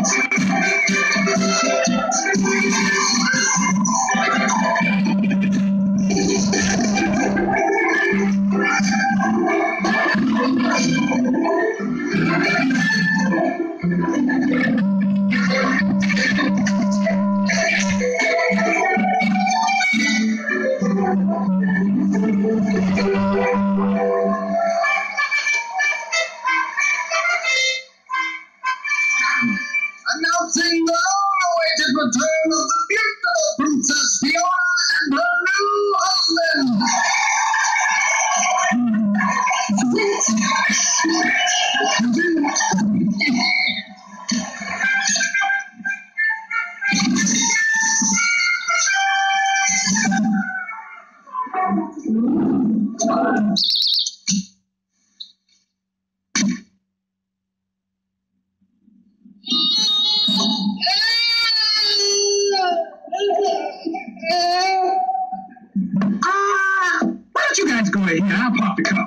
Announcing the long-awaited return of the beautiful Princess Fiona and her new husband. Why don't you guys go in here? I'll pop the cup.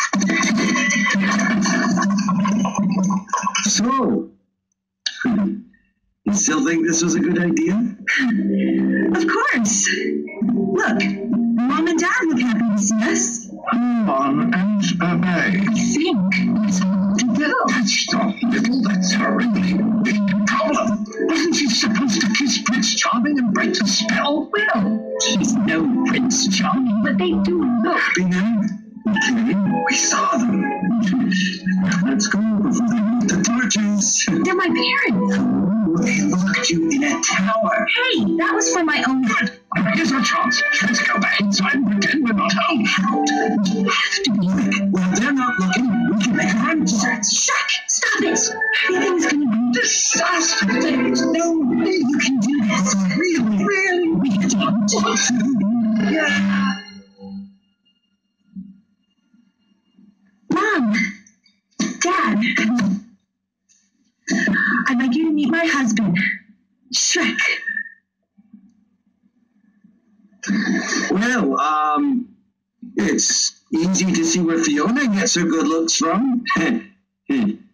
So, you still think this was a good idea? Of course. Look, Mom and Dad look happy to see us. Come on and obey. I think it's all to go. That's not little, that's a really big problem. Wasn't she supposed to kiss Prince Charming and break the spell? Well, he's no Prince Charming, but they do look. Happy now? Okay, we saw them. Let's go before they move the torches. They're my parents. They locked you in a tower. Hey, that was for my own good. Here's our chance. Let's go back inside and pretend we're not home. You have to be quick. Well, they're not looking. We can make a run for it. Shuck! Stop it! Everything's gonna be Disaster. There's no way you can do this. Really? We don't. Yeah. Mom! Dad! I'd like you to meet my husband, Shrek. Well, it's easy to see where Fiona gets her good looks from.